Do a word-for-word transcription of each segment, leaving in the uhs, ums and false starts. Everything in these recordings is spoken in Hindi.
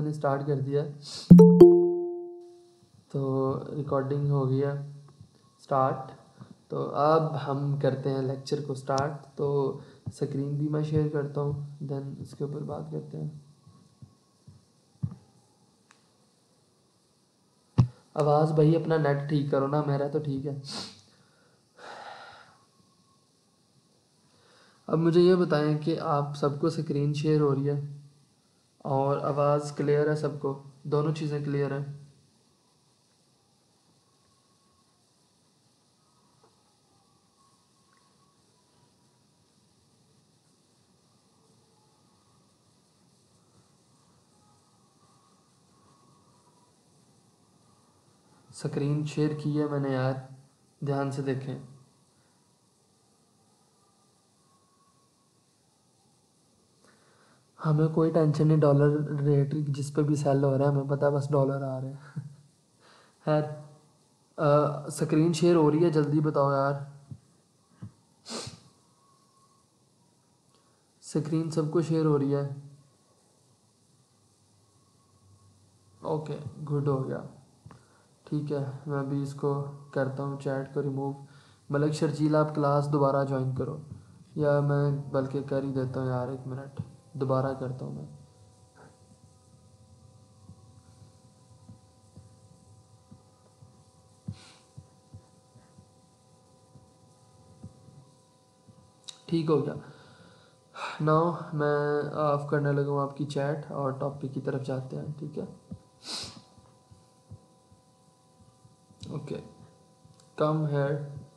मैंने स्टार्ट कर दिया, तो रिकॉर्डिंग हो गया स्टार्ट। तो अब हम करते हैं लेक्चर को स्टार्ट। तो स्क्रीन भी मैं शेयर करता हूँ, देन इसके ऊपर बात करते हैं। आवाज़ भाई अपना नेट ठीक करो ना, मेरा तो ठीक है। अब मुझे ये बताएं कि आप सबको स्क्रीन शेयर हो रही है और आवाज़ क्लियर है सबको, दोनों चीज़ें क्लियर हैं? स्क्रीन शेयर की है मैंने यार, ध्यान से देखें। हमें कोई टेंशन नहीं डॉलर रेट जिस पे भी सेल हो रहा है, हमें पता है बस डॉलर आ रहे हैं। खैर स्क्रीन शेयर हो रही है, जल्दी बताओ यार। स्क्रीन सबको शेयर हो रही है? ओके गुड, हो गया। ठीक है, मैं अभी इसको करता हूँ, चैट को रिमूव। मलिक शर्जील आप क्लास दोबारा ज्वाइन करो, या मैं बल्कि कर ही देता हूँ यार, एक मिनट दोबारा करता हूँ मैं। ठीक हो गया। नाउ मैं ऑफ करने लगा हूँ आपकी चैट और टॉपिक की तरफ जाते हैं, ठीक है। ओके कम है,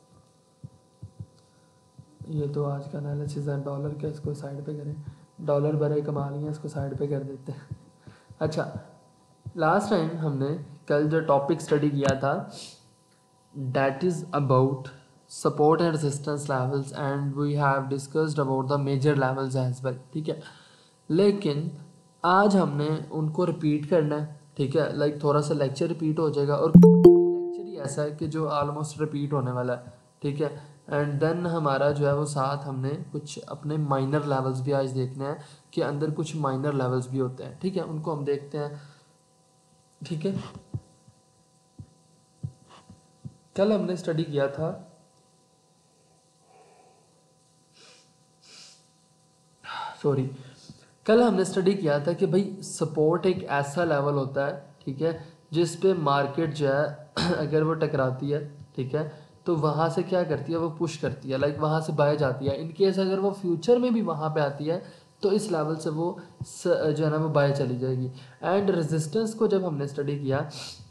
ये तो आज का एनालिसिस है डॉलर का, इसको साइड पे करें। डॉलर बड़े कमा लिए, इसको साइड पे कर देते हैं। अच्छा, लास्ट टाइम हमने कल जो टॉपिक स्टडी किया था, that is about support and resistance levels, and we have discussed about the major levels as well, ठीक है। लेकिन आज हमने उनको रिपीट करना है, ठीक है। लाइक like, थोड़ा सा लेक्चर रिपीट हो जाएगा, और लेक्चर ही ऐसा है कि जो ऑलमोस्ट रिपीट होने वाला है, ठीक है। एंड देन हमारा जो है वो साथ हमने कुछ अपने माइनर लेवल्स भी आज देखने हैं, कि अंदर कुछ माइनर लेवल्स भी होते हैं, ठीक है, उनको हम देखते हैं, ठीक है। कल हमने स्टडी किया था, सॉरी कल हमने स्टडी किया था कि भाई सपोर्ट एक ऐसा लेवल होता है, ठीक है, जिस पे मार्केट जो है अगर वो टकराती है, ठीक है, तो वहाँ से क्या करती है, वो पुश करती है, लाइक वहाँ से बाय जाती है। इन केस अगर वो फ्यूचर में भी वहाँ पे आती है, तो इस लेवल से वो जो है ना वो बाय चली जाएगी। एंड रेजिस्टेंस को जब हमने स्टडी किया,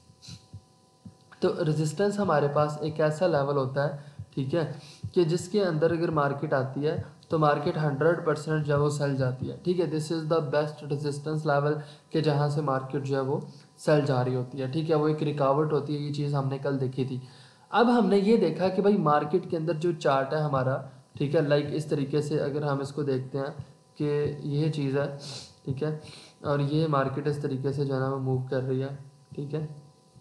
तो रेजिस्टेंस हमारे पास एक ऐसा लेवल होता है, ठीक है, कि जिसके अंदर अगर मार्केट आती है तो मार्केट हंड्रेड परसेंट जो है वो सेल जाती है, ठीक है। This is the best resistance level, कि जहाँ से मार्केट जो है वो सेल जा रही होती है, ठीक है, वो एक रिकावट होती है। ये चीज़ हमने कल देखी थी। अब हमने ये देखा कि भाई मार्केट के अंदर जो चार्ट है हमारा, ठीक है, लाइक इस तरीके से अगर हम इसको देखते हैं कि ये चीज़ है, ठीक है, और ये मार्केट इस तरीके से जो है ना वो मूव कर रही है, ठीक है,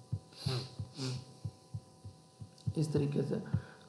इस तरीके से,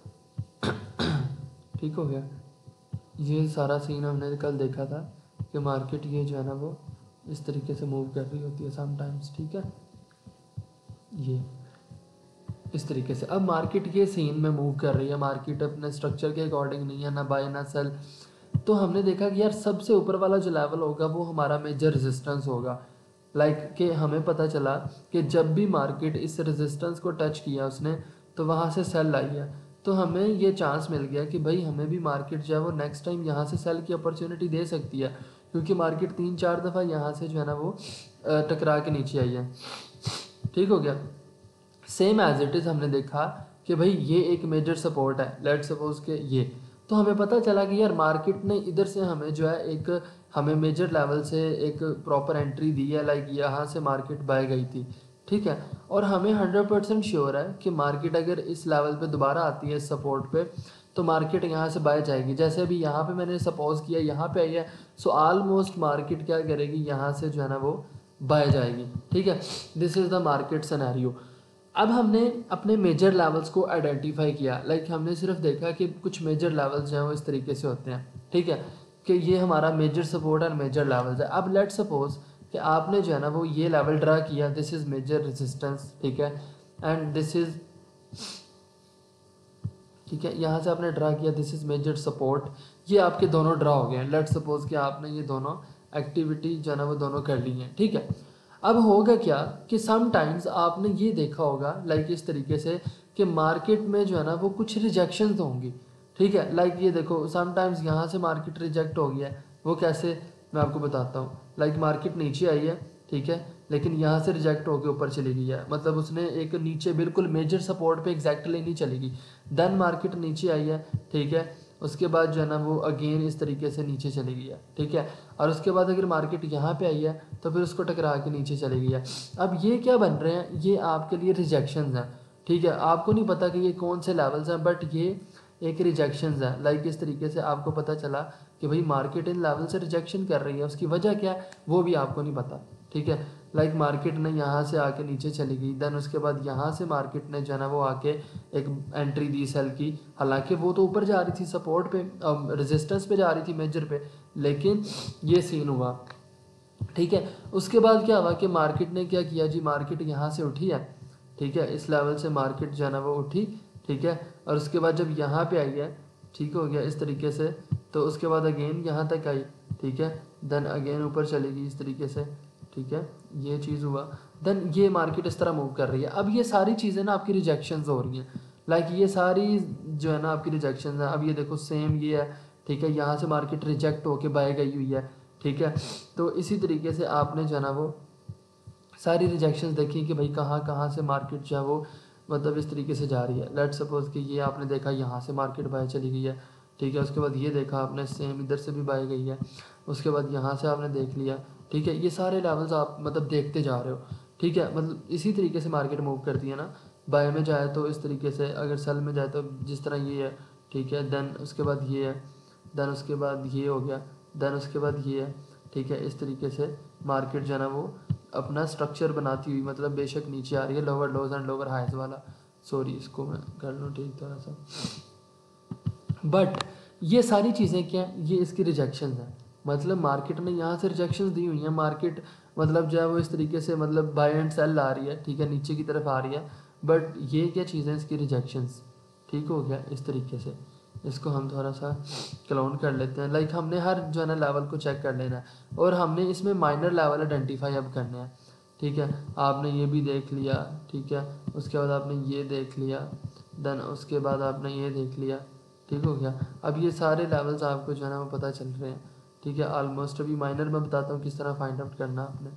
ठीक हो गया। ये सारा सीन हमने कल देखा था कि मार्केट ये जो है ना वो इस तरीके से मूव कर रही होती है समटाइम्स, ठीक है, ये इस तरीके से। अब मार्केट ये सीन में मूव कर रही है, मार्केट अपने स्ट्रक्चर के अकॉर्डिंग नहीं है, ना बाय ना सेल। तो हमने देखा कि यार सबसे ऊपर वाला जो लेवल होगा वो हमारा मेजर रेजिस्टेंस होगा। लाइक like कि हमें पता चला कि जब भी मार्केट इस रेजिस्टेंस को टच किया उसने, तो वहाँ से सेल आई है। तो हमें ये चांस मिल गया कि भाई हमें भी मार्केट जो है वो नेक्स्ट टाइम यहाँ से सेल की अपॉर्चुनिटी दे सकती है, क्योंकि मार्केट तीन चार दफ़ा यहाँ से जो है ना वो टकरा के नीचे आई है, ठीक हो गया। सेम एज इट इज़ हमने देखा कि भाई ये एक मेजर सपोर्ट है, लेट सपोज के ये, तो हमें पता चला कि यार मार्केट ने इधर से हमें जो है एक हमें मेजर लेवल से एक प्रॉपर एंट्री दी है, लाइक यहाँ से मार्केट बाय गई थी, ठीक है। और हमें हंड्रेड परसेंट श्योर है कि मार्केट अगर इस लेवल पे दोबारा आती है इस सपोर्ट पे, तो मार्केट यहाँ से बाय जाएगी। जैसे अभी यहाँ पे मैंने सपोज किया यहाँ पे आई है, सो ऑलमोस्ट मार्केट क्या करेगी, यहाँ से जो है ना वो बाय जाएगी, ठीक है। This is the market scenario. अब हमने अपने मेजर लेवल्स को आइडेंटिफाई किया, लाइक like हमने सिर्फ देखा कि कुछ मेजर लेवल्स जो हैं वो इस तरीके से होते हैं, ठीक है, कि ये हमारा मेजर सपोर्ट और मेजर लेवल्स है। अब लेट सपोज कि आपने जो है ना वो ये लेवल ड्रा किया, दिस इज़ मेजर रेजिस्टेंस, ठीक है, एंड दिस इज़, ठीक है, यहाँ से आपने ड्रा किया दिस इज़ मेजर सपोर्ट, ये आपके दोनों ड्रा हो गए हैं। लेट्स सपोज कि आपने ये दोनों एक्टिविटी जो है ना वो दोनों कर ली हैं, ठीक है। अब होगा क्या कि समटाइम्स आपने ये देखा होगा लाइक इस तरीके से कि मार्केट में जो है ना वो कुछ रिजेक्शंस होंगी, ठीक है। लाइक ये देखो समटाइम्स यहाँ से मार्केट रिजेक्ट हो गया है, वो कैसे मैं आपको बताता हूँ। लाइक मार्केट नीचे आई है, ठीक है, लेकिन यहाँ से रिजेक्ट होकर ऊपर चली गई है, मतलब उसने एक नीचे बिल्कुल मेजर सपोर्ट पे एग्जैक्टली नहीं चलेगी। देन मार्केट नीचे आई है, ठीक है, उसके बाद जो है ना वो अगेन इस तरीके से नीचे चली गई है, ठीक है, और उसके बाद अगर मार्केट यहाँ पे आई है तो फिर उसको टकरा के नीचे चली गई है। अब ये क्या बन रहे हैं, ये आपके लिए रिजेक्शंस हैं, ठीक है। आपको नहीं पता कि ये कौन से लेवल्स हैं, बट ये एक रिजेक्शंस है। लाइक इस तरीके से आपको पता चला कि भाई मार्केट इन लेवल से रिजेक्शन कर रही है, उसकी वजह क्या है वो भी आपको नहीं पता, ठीक है। लाइक मार्केट ने यहाँ से आके नीचे चली गई, देन उसके बाद यहाँ से मार्केट ने जो है ना वो आके एक एंट्री दी सेल की, हालांकि वो तो ऊपर जा रही थी सपोर्ट पे, रेजिस्टेंस पे जा रही थी मेजर पे, लेकिन ये सीन हुआ, ठीक है। उसके बाद क्या हुआ कि मार्केट ने क्या किया जी, मार्केट यहाँ से उठी है, ठीक है, इस लेवल से मार्केट जो है ना वो उठी, ठीक है, और उसके बाद जब यहाँ पे आई है, ठीक हो गया इस तरीके से, तो उसके बाद अगेन यहाँ तक आई, ठीक है, देन अगेन ऊपर चलेगी इस तरीके से, ठीक है, ये चीज़ हुआ, देन ये मार्केट इस तरह मूव कर रही है। अब ये सारी चीज़ें ना आपकी रिजेक्शंस हो रही हैं, लाइक ये सारी जो है ना आपकी रिजेक्शंस हैं। अब ये देखो सेम ये है, ठीक है, यहाँ से मार्केट रिजेक्ट होके बाय गई हुई है, ठीक है। तो इसी तरीके से आपने जो है ना वो सारी रिजेक्शंस देखी कि भाई कहाँ कहाँ से मार्केट जो है वो मतलब इस तरीके से जा रही है। लेट सपोज कि ये आपने देखा यहाँ से मार्केट बाय चली गई है, ठीक है, उसके बाद ये देखा आपने सेम इधर से भी बाय गई है, उसके बाद यहाँ से आपने देख लिया, ठीक है, ये सारे लेवल्स आप मतलब देखते जा रहे हो, ठीक है। मतलब इसी तरीके से मार्केट मूव करती है ना, बाय में जाए तो इस तरीके से, अगर सेल में जाए तो जिस तरह ये है, ठीक है, देन उसके बाद ये है, देन उसके बाद ये हो गया, देन उसके बाद ये है, ठीक है। इस तरीके से मार्केट जो है ना वो अपना स्ट्रक्चर बनाती हुई, मतलब बेशक नीचे आ रही है, lower lows and lower highs वाला, सॉरी इसको मैं कर लूँ ठीक थोड़ा सा, बट ये सारी चीज़ें क्या हैं, ये इसकी रिजेक्शन है। मतलब मार्केट ने यहाँ से रिजेक्शन दी हुई है, मार्केट मतलब जो है वो इस तरीके से मतलब बाय एंड सेल आ रही है, ठीक है, नीचे की तरफ आ रही है, बट ये क्या चीज़ें इसकी रिजेक्शंस, ठीक हो गया इस तरीके से। इसको हम थोड़ा सा क्लोन कर लेते हैं, लाइक हमने हर जो है ना लेवल को चेक कर लेना है, और हमने इसमें माइनर लेवल आइडेंटिफाई अब करने हैं, ठीक है। आपने ये भी देख लिया, ठीक है, उसके बाद आपने ये देख लिया, देन उसके बाद आपने ये देख लिया, ठीक हो गया। अब ये सारे लेवल्स आपको जो है ना वो पता चल रहे हैं, ठीक है, ऑलमोस्ट। अभी माइनर में बताता हूँ किस तरह फाइंड आउट करना आपने,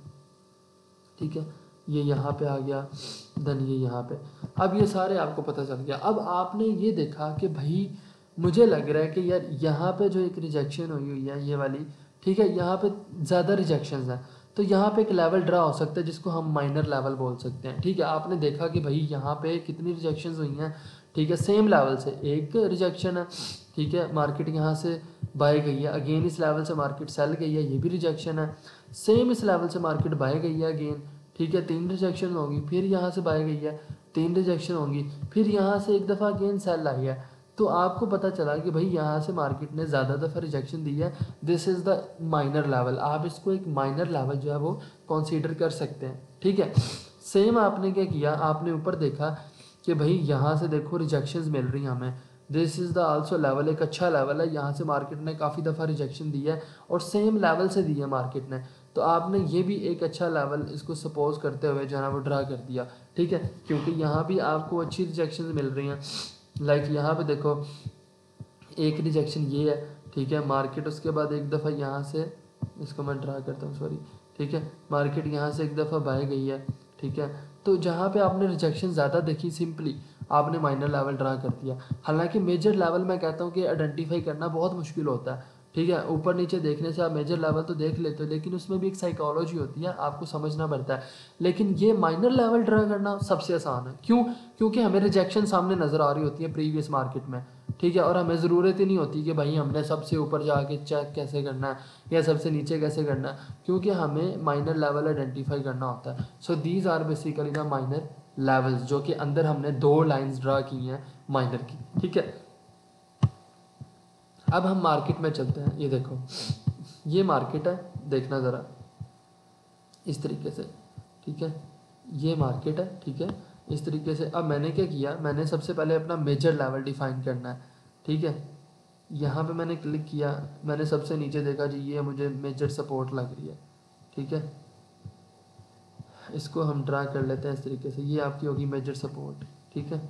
ठीक है, ये यहाँ पे आ गया, देन ये यहाँ पे, अब ये सारे आपको पता चल गया। अब आपने ये देखा कि भाई मुझे लग रहा है कि यार यहाँ पे जो एक रिजेक्शन हुई हुई है ये वाली, ठीक है, यहाँ पे ज़्यादा रिजेक्शंस हैं, तो यहाँ पे एक लेवल ड्रा हो सकता है जिसको हम माइनर लेवल बोल सकते हैं, ठीक है। आपने देखा कि भाई यहाँ पे कितनी रिजेक्शंस हुई हैं, ठीक है, सेम लेवल से एक रिजेक्शन है, ठीक है, मार्केट यहाँ से बाय गई है, अगेन इस लेवल से मार्केट सेल गई है, ये भी रिजेक्शन है, सेम इस लेवल से मार्केट बाय गई है अगेन, ठीक है, तीन रिजेक्शन होगी, फिर यहाँ से बाय गई है, तीन रिजेक्शन होंगी, फिर यहाँ से एक दफ़ा अगेन सेल आई है। तो आपको पता चला कि भाई यहाँ से मार्केट ने ज़्यादा दफ़ा रिजेक्शन दी है, this is the minor level, आप इसको एक माइनर लेवल जो है वो कंसीडर कर सकते हैं, ठीक है। सेम आपने क्या किया, आपने ऊपर देखा कि भाई यहाँ से देखो रिजेक्शंस मिल रही हैं हमें, this is the also level, एक अच्छा लेवल है, यहाँ से मार्केट ने काफ़ी दफ़ा रिजेक्शन दी है और सेम लेवल से दी है मार्केट ने, तो आपने ये भी एक अच्छा लेवल इसको सपोज करते हुए जो है ना वो ड्रा कर दिया, ठीक है, क्योंकि यहाँ भी आपको अच्छी रिजेक्शन मिल रही हैं। लाइक यहाँ पे देखो एक रिजेक्शन ये है, ठीक है, मार्केट उसके बाद एक दफ़ा यहाँ से, इसको मैं ड्रा करता हूँ सॉरी, ठीक है, मार्केट यहाँ से एक दफ़ा बाय गई है, ठीक है। तो जहाँ पे आपने रिजेक्शन ज़्यादा देखी, सिंपली आपने माइनर लेवल ड्रा कर दिया। हालांकि मेजर लेवल मैं कहता हूँ कि आइडेंटिफाई करना बहुत मुश्किल होता है, ठीक है, ऊपर नीचे देखने से आप मेजर लेवल तो देख लेते हो, लेकिन उसमें भी एक साइकोलॉजी होती है, आपको समझना पड़ता है। लेकिन ये माइनर लेवल ड्रा करना सबसे आसान है, क्यों? क्योंकि हमें रिजेक्शन सामने नज़र आ रही होती है प्रीवियस मार्केट में, ठीक है, और हमें ज़रूरत ही नहीं होती कि भाई हमने सबसे ऊपर जाके चेक कैसे करना है या सबसे नीचे कैसे करना है, क्योंकि हमें माइनर लेवल आइडेंटिफाई करना होता है। So these are basically the minor levels, जो कि अंदर हमने दो लाइंस ड्रा की हैं माइनर की, ठीक है। अब हम मार्केट में चलते हैं, ये देखो ये मार्केट है, देखना ज़रा, इस तरीके से, ठीक है। ये मार्केट है, ठीक है, इस तरीके से। अब मैंने क्या किया, मैंने सबसे पहले अपना मेजर लेवल डिफाइन करना है, ठीक है। यहाँ पे मैंने क्लिक किया, मैंने सबसे नीचे देखा जी ये मुझे मेजर सपोर्ट लग रही है, ठीक है। इसको हम ड्रा कर लेते हैं इस तरीके से, ये आपकी होगी मेजर सपोर्ट, ठीक है,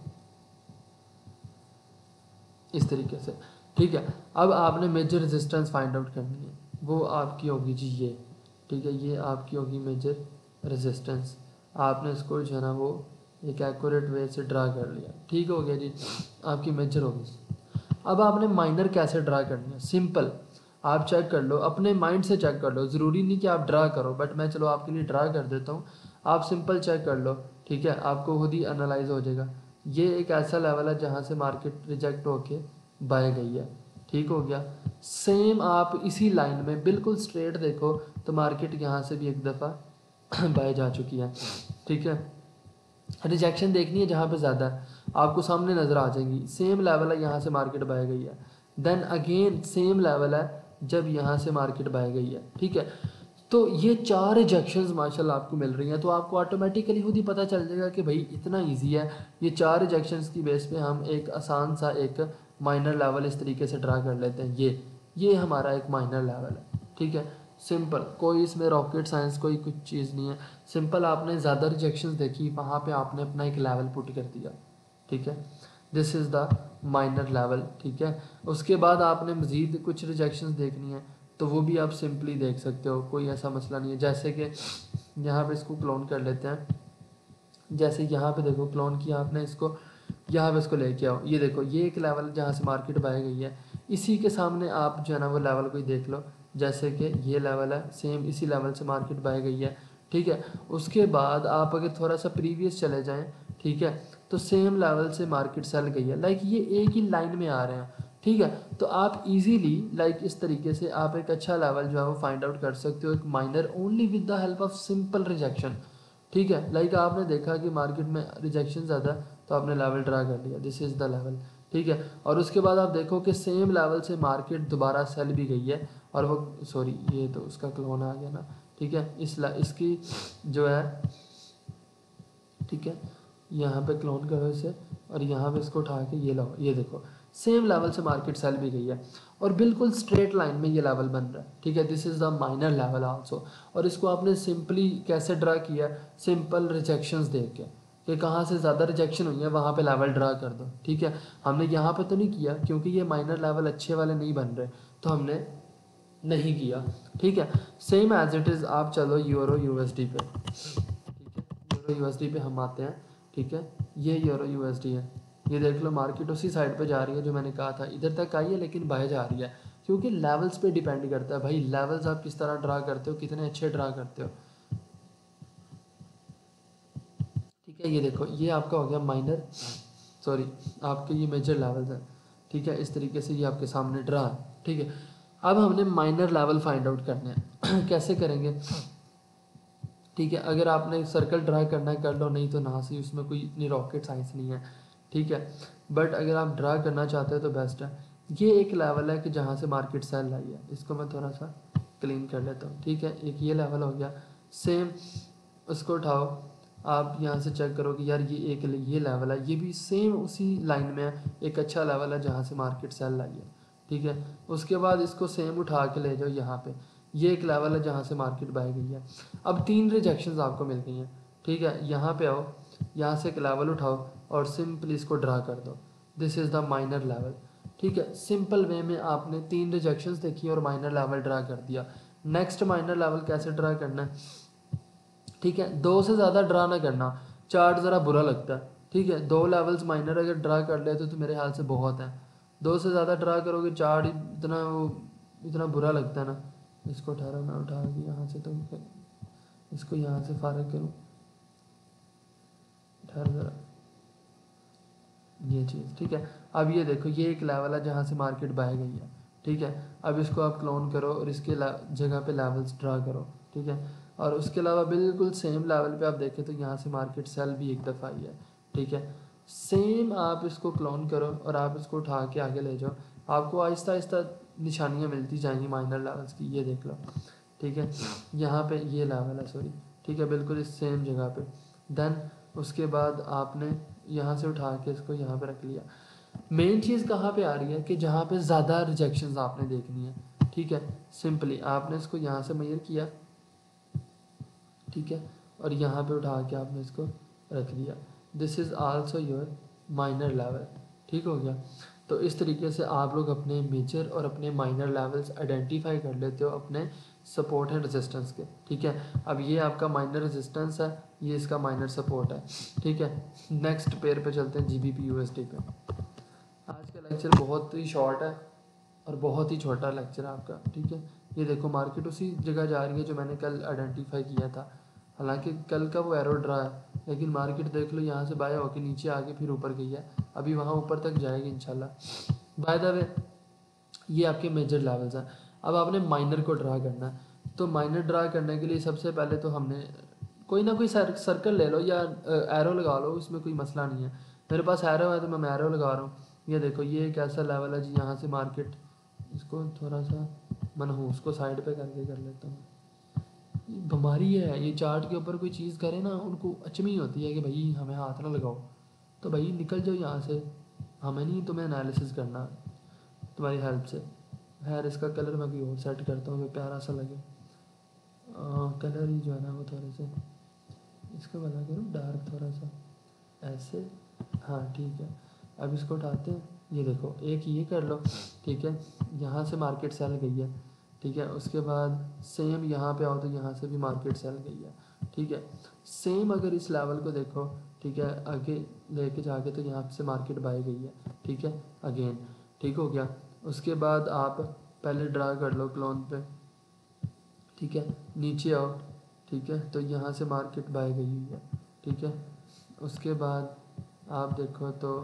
इस तरीके से, ठीक है। अब आपने मेजर रेजिस्टेंस फाइंड आउट करनी है, वो आपकी होगी जी ये, ठीक है, ये आपकी होगी मेजर रेजिस्टेंस। आपने इसको जो है ना वो एक एक्यूरेट वे से ड्रा कर लिया, ठीक हो गया जी, आपकी मेजर होगी। अब आपने माइनर कैसे ड्रा करनी है, सिंपल, आप चेक कर लो, अपने माइंड से चेक कर लो, ज़रूरी नहीं कि आप ड्रा करो, बट मैं चलो आपके लिए ड्रा कर देता हूँ, आप सिंपल चेक कर लो, ठीक है, आपको खुद ही एनालाइज हो जाएगा। ये एक ऐसा लेवल है जहाँ से मार्केट रिजेक्ट होके बाय गई है, ठीक हो गया। सेम आप इसी लाइन में बिल्कुल स्ट्रेट देखो तो मार्केट यहाँ से भी एक दफ़ा बाय जा चुकी है, ठीक है। रिजेक्शन देखनी है जहाँ पे ज़्यादा है, आपको सामने नज़र आ जाएंगी, सेम लेवल है यहाँ से मार्केट बाय गई है, देन अगेन सेम लेवल है जब यहाँ से मार्केट बाय गई है, ठीक है। तो ये चार रिजेक्शंस माशाल्लाह आपको मिल रही हैं, तो आपको ऑटोमेटिकली खुद ही पता चल जाएगा कि भाई इतना इजी है। ये चार रिजेक्शंस की बेस पे हम एक आसान सा एक माइनर लेवल इस तरीके से ड्रा कर लेते हैं, ये ये हमारा एक माइनर लेवल है, ठीक है, सिंपल, कोई इसमें रॉकेट साइंस कोई कुछ चीज़ नहीं है, सिंपल आपने ज़्यादा रिजेक्शंस देखी, वहाँ पे आपने अपना एक लेवल पुट कर दिया, ठीक है, this is the minor level, ठीक है। उसके बाद आपने मज़ीद कुछ रिजेक्शंस देखनी है तो वो भी आप सिंपली देख सकते हो, कोई ऐसा मसला नहीं है। जैसे कि यहाँ पे इसको क्लोन कर लेते हैं, जैसे यहाँ पे देखो क्लोन किया आपने इसको, यहाँ पे इसको लेके आओ, ये देखो ये एक लेवल जहाँ से मार्केट बाय गई है, इसी के सामने आप जो है ना वो लेवल को ही देख लो, जैसे कि ये लेवल है, सेम इसी लेवल से मार्केट बाय गई है, ठीक है। उसके बाद आप अगर थोड़ा सा प्रीवियस चले जाएँ, ठीक है, तो सेम लेवल से मार्केट सेल गई है, लाइक ये एक ही लाइन में आ रहे हैं, ठीक है। तो आप इजीली लाइक इस तरीके से आप एक अच्छा लेवल जो है वो फाइंड आउट कर सकते हो, एक minor only with the help of simple rejection, ठीक है। लाइक आपने देखा कि मार्केट में रिजेक्शन ज़्यादा, तो आपने लेवल ड्रा कर लिया, दिस इज़ द लेवल, ठीक है। और उसके बाद आप देखो कि सेम लेवल से मार्केट दोबारा सेल भी गई है, और वो सॉरी ये तो उसका क्लोन आ गया ना, ठीक है, इस इसकी जो है, ठीक है, यहाँ पे क्लोन करो इसे, और यहाँ पे इसको उठा के ये लो, ये देखो सेम लेवल से मार्केट सेल भी गई है, और बिल्कुल स्ट्रेट लाइन में ये लेवल बन रहा है, ठीक है, this is the minor level also. और इसको आपने सिंपली कैसे ड्रा किया, सिंपल रिजेक्शंस देख के कि कहाँ से ज़्यादा रिजेक्शन हुई है वहाँ पे लेवल ड्रा कर दो, ठीक है। हमने यहाँ पे तो नहीं किया क्योंकि ये माइनर लेवल अच्छे वाले नहीं बन रहे, तो हमने नहीं किया, ठीक है। सेम एज इट इज़ आप चलो यूरो यूएसडी पे, ठीक है, यूरो यूएसडी पे हम आते हैं, ठीक है, ये यूरो यूएसडी है, ये देख लो मार्केट उसी साइड पे जा रही है जो मैंने कहा था, इधर तक आई है लेकिन बाहर जा रही है, क्योंकि लेवल्स पे डिपेंड करता है भाई, लेवल्स आप किस तरह ड्रा करते हो, कितने अच्छे ड्रा करते हो, ठीक है। ये देखो ये आपका हो गया माइनर, सॉरी आपके ये मेजर लेवल्स हैं, ठीक है, इस तरीके से ये आपके सामने ड्रा है, ठीक है। अब हमने माइनर लेवल फाइंड आउट करने हैं कैसे करेंगे, ठीक है, अगर आपने सर्कल ड्रा करना है कर लो, नहीं तो ना सही, उसमें कोई इतनी रॉकेट साइंस नहीं है, ठीक है। बट अगर आप ड्रा करना चाहते हो तो बेस्ट है। ये एक लेवल है कि जहाँ से मार्केट सेल आई है, इसको मैं थोड़ा सा क्लीन कर लेता हूँ, ठीक है, एक ये लेवल हो गया, सेम उसको उठाओ, आप यहाँ से चेक करो कि यार ये एक ये लेवल है, ये भी सेम उसी लाइन में है, एक अच्छा लेवल है जहाँ से मार्केट सेल आई है, ठीक है। उसके बाद इसको सेम उठा के ले जाओ यहाँ पे, ये एक लेवल है जहाँ से मार्केट बाय गई है। अब तीन रिजेक्शंस आपको मिल गई हैं, ठीक है, यहाँ पे आओ, यहाँ से एक लेवल उठाओ और सिंपली इसको ड्रा कर दो, this is the minor level, ठीक है। सिंपल वे में आपने तीन रिजेक्शंस देखी और माइनर लेवल ड्रा कर दिया। नेक्स्ट माइनर लेवल कैसे ड्रा करना है, ठीक है, दो से ज़्यादा ड्रा ना करना, चार्ट ज़रा बुरा लगता है, ठीक है, दो लेवल्स माइनर अगर ड्रा कर लेते तो मेरे ख्याल से बहुत है, दो से ज़्यादा ड्रा करोगे चार्ट इतना वो इतना बुरा लगता है ना। इसको उठा रहा मैं, उठा के यहाँ से तो इसको यहाँ से फारग करूँ, उठा ज़रा ये चीज़, ठीक है। अब ये देखो ये एक लेवल है जहाँ से मार्केट बाय गई है, ठीक है। अब इसको आप क्लोन करो और इसके जगह पे लेवल्स ड्रा करो, ठीक है। और उसके अलावा बिल्कुल सेम लेवल पे आप देखें तो यहाँ से मार्केट सेल भी एक दफ़ा आई है, ठीक है। सेम आप इसको क्लोन करो और आप इसको उठा के आगे ले जाओ, आपको आहिस्ता आहिस्ता निशानियाँ मिलती जाएंगी माइनर लेवल्स की, ये देख लो, ठीक है, यहाँ पे ये लेवल है, सॉरी, ठीक है, बिल्कुल इस सेम जगह पे। देन उसके बाद आपने यहाँ से उठा के इसको यहाँ पे रख लिया। मेन चीज़ कहाँ पे आ रही है कि जहाँ पे ज़्यादा रिजेक्शंस आपने देखनी है, ठीक है, सिंपली आपने इसको यहाँ से मेजर किया, ठीक है, और यहाँ पे उठा के आपने इसको रख दिया। This is also your minor level, ठीक हो गया। तो इस तरीके से आप लोग अपने मेजर और अपने माइनर लेवल्स आइडेंटिफाई कर लेते हो अपने सपोर्ट एंड रेजिस्टेंस के, ठीक है। अब ये आपका माइनर रेजिस्टेंस है, ये इसका माइनर सपोर्ट है, ठीक है। नेक्स्ट पेयर पे चलते हैं, जीबीपी यूएसडी पे। आज का लेक्चर बहुत ही शॉर्ट है और बहुत ही छोटा लेक्चर है आपका, ठीक है। ये देखो मार्केट उसी जगह जा रही है जो मैंने कल आइडेंटिफाई किया था, हालांकि कल का वो एरो ड्रा है, लेकिन मार्केट देख लो यहाँ से बाय होके नीचे आके फिर ऊपर गई है, अभी वहाँ ऊपर तक जाएगी इंशाल्लाह। बाय द वे ये आपके मेजर लेवल्स हैं। अब आपने माइनर को ड्रा करना है, तो माइनर ड्रा करने के लिए सबसे पहले तो हमने कोई ना कोई सर, सर्कल ले लो या एरो लगा लो, इसमें कोई मसला नहीं है। मेरे पास एरो है तो मैं एरो लगा रहा हूँ। ये देखो ये एक ऐसा लेवल है जी, यहाँ से मार्केट, इसको थोड़ा सा मनहूस को साइड पे करके कर लेता हूँ। बीमारी है ये, चार्ट के ऊपर कोई चीज़ करे ना उनको अचमी होती है कि भाई हमें हाथ ना लगाओ, तो भाई निकल जाओ यहाँ से, हमें नहीं तुम्हें एनालिसिस करना तुम्हारी हेल्प से। खैर इसका कलर मैं कोई और सेट करता हूँ, प्यारा सा लगे। कलर ही जो है ना वो थोड़े से इसको भला करूँ डार्क थोड़ा सा ऐसे, हाँ ठीक है। अब इसको उठाते हैं, ये देखो एक ये कर लो, ठीक है, यहाँ से मार्केट सेल गई है, ठीक है। उसके बाद सेम यहाँ पे आओ तो यहाँ से भी मार्केट सेल गई है, ठीक है। सेम अगर इस लेवल को देखो, ठीक है, आगे लेके जाके तो यहाँ से मार्केट बाय गई है, ठीक है, अगेन, ठीक हो गया। उसके बाद आप पहले ड्रा कर लो क्लोन पे, ठीक है, नीचे आओ, ठीक है, तो यहाँ से मार्केट बाय गई हुई है, ठीक है। उसके बाद आप देखो तो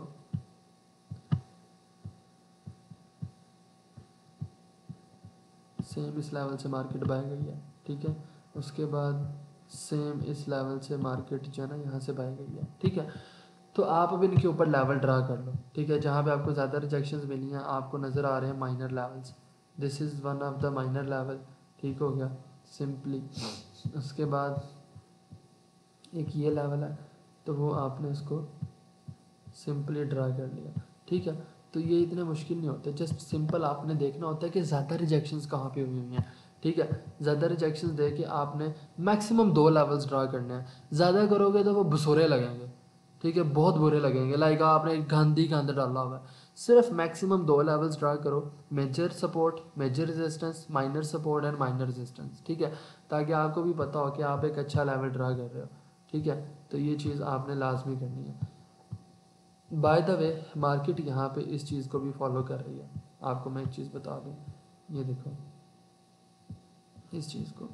सेम इस लेवल से मार्केट बाय गई है, ठीक है। उसके बाद सेम इस लेवल से मार्केट जो है ना यहाँ से बाय गई है, ठीक है। तो आप अब इनके ऊपर लेवल ड्रा कर लो, ठीक है, जहाँ पे आपको ज़्यादा रिजेक्शंस मिली हैं, आपको नज़र आ रहे हैं minor levels. This is one of the minor level, ठीक हो गया सिंपली। उसके बाद एक ये लेवल है, तो वो आपने उसको सिंपली ड्रा कर लिया, ठीक है। तो ये इतने मुश्किल नहीं होते, जस्ट सिंपल आपने देखना होता है कि ज़्यादा रिजेक्शंस कहाँ पे हुई हुई हैं, ठीक है। ज़्यादा रिजेक्शंस दे के आपने मैक्सिमम दो लेवल्स ड्रा करने हैं, ज़्यादा करोगे तो वो बसोरे लगेंगे, ठीक है, बहुत बुरे लगेंगे, लाइक आपने गांधी गंद डाला हुआ है। सिर्फ मैक्सिमम दो लेवल्स ड्रा करो, major support, major resistance, minor support and minor resistance, ठीक है, ताकि आपको भी पता हो कि आप एक अच्छा लेवल ड्रा कर रहे हो, ठीक है। तो ये चीज़ आपने लाजमी करनी है। बाय द वे मार्केट यहाँ पे इस चीज़ को भी फॉलो कर रही है, आपको मैं एक चीज़ बता दूँ, ये देखो इस चीज़ को,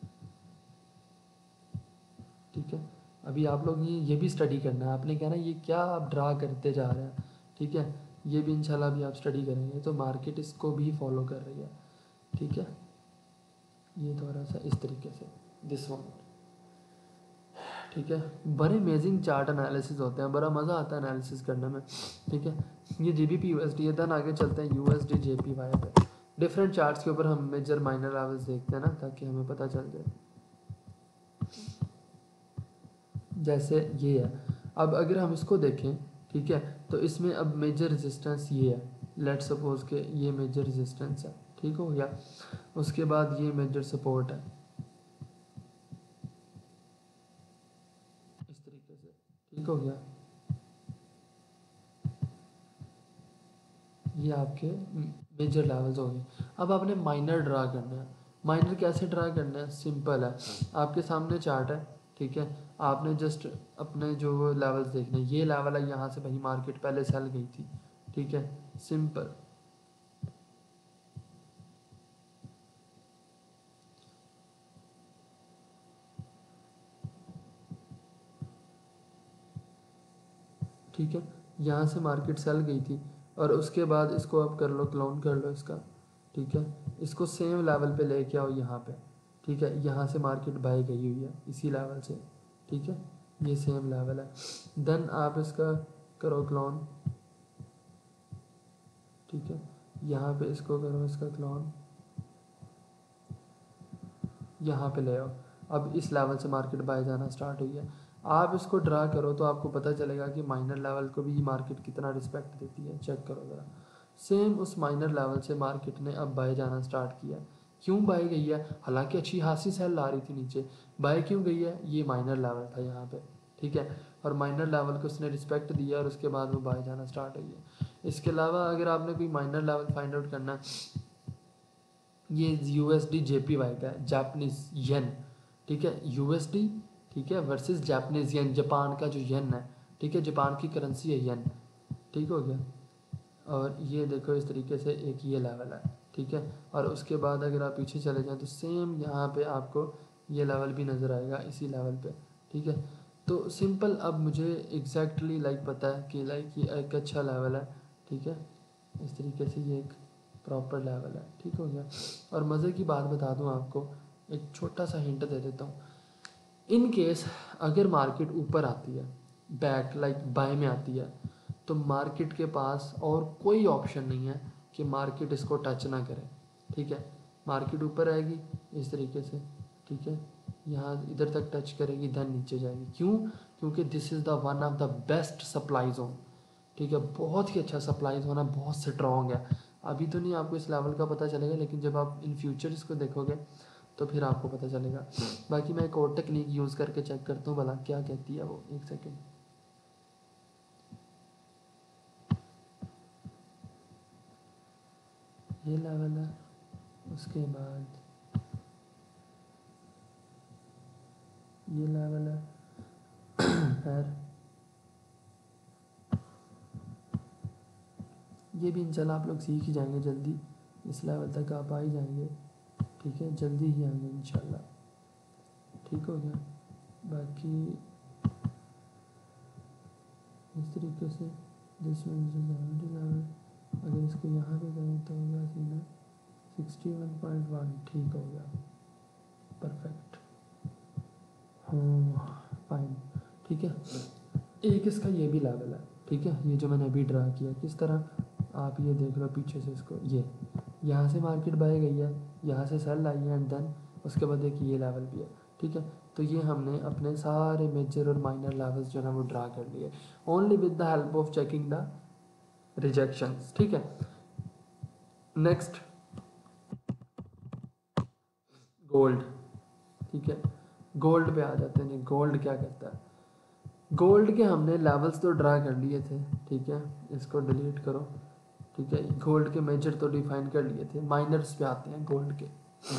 ठीक है। अभी आप लोग ये ये भी स्टडी करना है, आपने कहना ये क्या आप ड्रा करते जा रहे हैं, ठीक है, ये भी इंशाल्लाह भी आप स्टडी करेंगे तो मार्केट इसको भी फॉलो कर रही है, ठीक है। ये थोड़ा सा इस तरीके से दिस वन, ठीक है। बड़े अमेजिंग चार्ट एनालिसिस होते हैं, बड़ा मज़ा आता है एनालिसिस करने में, ठीक है। ये G B P U S D है। देन आगे चलते हैं U S D J P Y पे। डिफरेंट चार्ट्स के ऊपर हम मेजर माइनर लेवल्स देखते हैं ना, ताकि हमें पता चल जाए। जैसे ये है, अब अगर हम इसको देखें, ठीक है, तो इसमें अब मेजर रेजिस्टेंस ये है, लेट सपोज के ये मेजर रेजिस्टेंस है, ठीक हो गया। उसके बाद ये मेजर सपोर्ट है, इस तरीके से, ठीक हो गया। ये आपके मेजर लेवल्स हो गए। अब आपने माइनर ड्रा करना है। माइनर कैसे ड्रा करना है, सिंपल है, आपके सामने चार्ट है, ठीक है, आपने जस्ट अपने जो लेवल्स देखने, ये लेवल है, यहाँ से भाई मार्केट पहले सेल गई थी, ठीक है, सिंपल। ठीक है, यहाँ से मार्केट सेल गई थी, और उसके बाद इसको अब कर लो, क्लोन कर लो इसका, ठीक है। इसको सेम लेवल पे लेके आओ यहाँ पे, ठीक है, यहाँ से मार्केट बाय गई हुई है इसी लेवल से, ठीक है, ये सेम लेवल है। देन आप इसका करो क्लोन, ठीक है, यहाँ पे इसको करो इसका क्लोन, यहाँ पे ले आओ, अब इस लेवल से मार्केट बाय जाना स्टार्ट हुई है। आप इसको ड्रा करो तो आपको पता चलेगा कि माइनर लेवल को भी मार्केट कितना रिस्पेक्ट देती है। चेक करो ज़रा, सेम उस माइनर लेवल से मार्केट ने अब बाय जाना स्टार्ट किया। क्यों बाय गई है? हालांकि अच्छी खासी सेल आ रही थी नीचे, बाय क्यों गई है? ये माइनर लेवल था यहाँ पे, ठीक है, और माइनर लेवल को उसने रिस्पेक्ट दिया और उसके बाद वो बाय जाना स्टार्ट हुई है। इसके अलावा अगर आपने कोई माइनर लेवल फाइंड आउट करना है, ये यूएसडी जेपीवाई का है, जापानीज येन, ठीक है, यूएसडी, ठीक है, वर्सेस जापानीज येन, जापान का जो येन है, ठीक है, जापान की करेंसी है येन, ठीक हो गया। और ये देखो इस तरीके से एक ये लेवल है, ठीक है, और उसके बाद अगर आप पीछे चले जाएं तो सेम यहाँ पे आपको ये लेवल भी नज़र आएगा इसी लेवल पे, ठीक है। तो सिंपल अब मुझे एग्जैक्टली लाइक पता है कि लाइक ये एक अच्छा लेवल है, ठीक है, इस तरीके से ये एक प्रॉपर लेवल है, ठीक हो गया। और मज़े की बात बता दूं आपको, एक छोटा सा हिंट दे देता हूँ। इन केस अगर मार्केट ऊपर आती है, बैक लाइक बाय में आती है, तो मार्केट के पास और कोई ऑप्शन नहीं है कि मार्केट इसको टच ना करे, ठीक है। मार्केट ऊपर आएगी इस तरीके से, ठीक है, यहाँ इधर तक टच करेगी, देन नीचे जाएगी। क्यों? क्योंकि this is the one of the best supply zone, ठीक है, बहुत ही अच्छा सप्लाई जोन है, बहुत स्ट्रॉन्ग है। अभी तो नहीं आपको इस लेवल का पता चलेगा, लेकिन जब आप इन फ्यूचर इसको देखोगे तो फिर आपको पता चलेगा। बाकी मैं एक और टेक्निक यूज़ करके चेक करता हूँ भला क्या कहती है वो, एक सेकेंड। ये लेवल है, उसके बाद ये लेवल है खैर ये भी इंशाल्लाह आप लोग सीख ही जाएंगे जल्दी, इस लेवल तक आप आ ही जाएंगे, ठीक है, जल्दी ही आएंगे इंशाल्लाह, ठीक हो गया। बाकी इस तरीके से दिस लेवल, अगर इसको यहाँ पे करें तो होगा सीना सिक्सटी वन पॉइंट वन, ठीक हो गया, परफेक्ट, हाँ फाइन, ठीक है। एक इसका ये भी लेवल है, ठीक है, ये जो मैंने अभी ड्रा किया, किस तरह आप ये देख लो पीछे से इसको, ये यहाँ से मार्केट बाय गई है, यहाँ से सेल आई है, एंड देन उसके बाद एक ये लेवल भी है, ठीक है। तो ये हमने अपने सारे मेजर और माइनर लेवल्स जो है वो ड्रा कर लिए, only with the help of checking the rejections, ठीक है। नेक्स्ट गोल्ड, ठीक है, गोल्ड पे आ जाते हैं। गोल्ड क्या कहता है? गोल्ड के हमने लेवल्स तो ड्रा कर लिए थे, ठीक है, इसको डिलीट करो, ठीक है। गोल्ड के मेजर तो डिफाइन कर लिए थे, माइनर्स पे आते हैं गोल्ड के,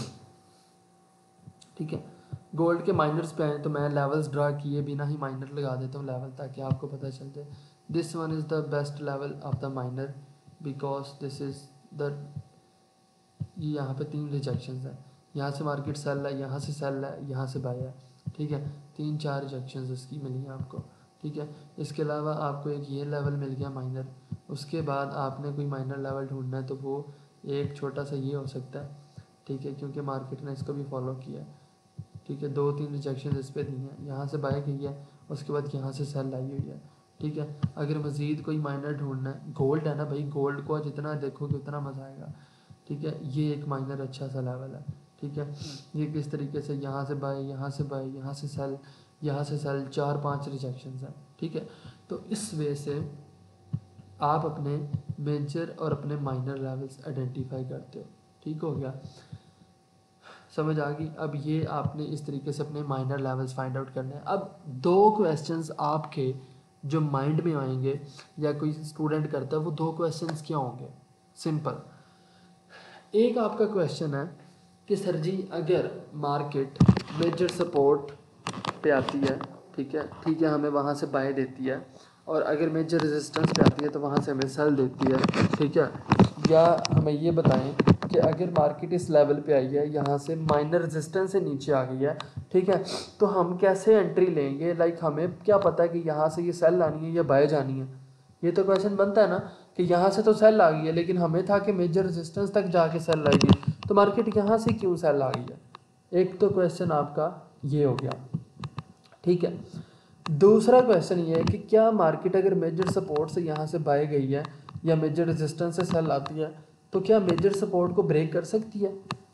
ठीक है। गोल्ड के माइनर्स पे आए तो मैं लेवल्स ड्रा किए बिना ही माइनर लगा देता हूँ लेवल, ताकि आपको पता चल जाए this one is the best level of the minor because this is the, ये यहाँ पे तीन रिजेक्शंस हैं, यहाँ से मार्केट सेल है, यहाँ से सेल है, यहाँ से बाय है, ठीक है, तीन चार रिजेक्शंस इसकी मिली हैं आपको, ठीक है। इसके अलावा आपको एक ये लेवल मिल गया माइनर, उसके बाद आपने कोई माइनर लेवल ढूंढना है तो वो एक छोटा सा ये हो सकता है, ठीक है, क्योंकि मार्केट ने इसको भी फॉलो किया, ठीक है। दो तीन रिजेक्शन इस पर दी हैं, यहाँ से बाय गई है, उसके बाद यहाँ से सेल आई हुई है, ठीक है। अगर मज़ीद कोई माइनर ढूंढना है, गोल्ड है ना भाई, गोल्ड को जितना देखोगे उतना मज़ा आएगा, ठीक है। ये एक माइनर अच्छा सा लेवल है, ठीक है। ये किस तरीके से यहाँ से बाय, यहाँ से बाय, यहाँ से सेल, यहाँ से सेल, चार पांच रिजेक्शन हैं, ठीक है। तो इस वे से आप अपने मेजर और अपने माइनर लेवल्स आइडेंटिफाई करते हो, ठीक हो गया, समझ आ गई। अब ये आपने इस तरीके से अपने माइनर लेवल्स फाइंड आउट करने हैं। अब दो क्वेश्चंस आपके जो माइंड में आएंगे या कोई स्टूडेंट करता है, वो दो क्वेश्चंस क्या होंगे? सिंपल, एक आपका क्वेश्चन है कि सर जी अगर मार्केट मेजर सपोर्ट पे आती है, ठीक है, ठीक है, हमें वहाँ से बाय देती है, और अगर मेजर रेजिस्टेंस पे आती है तो वहाँ से हमें सेल देती है, ठीक है। या हमें ये बताएं कि अगर मार्केट इस लेवल पे आई है, यहाँ से माइनर रेजिस्टेंस से नीचे आ गई है, ठीक है, तो हम कैसे एंट्री लेंगे? लाइक हमें क्या पता है कि यहाँ से ये सेल लानी है या बाय जानी है? ये तो क्वेश्चन बनता है ना कि यहाँ से तो सेल आ गई है, लेकिन हमें था कि मेजर रेजिस्टेंस तक जाके सेल आएगी, तो मार्केट यहाँ से क्यों सेल आ गई है? एक तो क्वेश्चन आपका ये हो गया, ठीक है। दूसरा क्वेश्चन ये है कि क्या मार्केट अगर मेजर सपोर्ट से यहाँ से बाय गई है या मेजर रेजिस्टेंस से सेल आती है, तो क्या मेजर सपोर्ट को ब्रेक कर सकती है?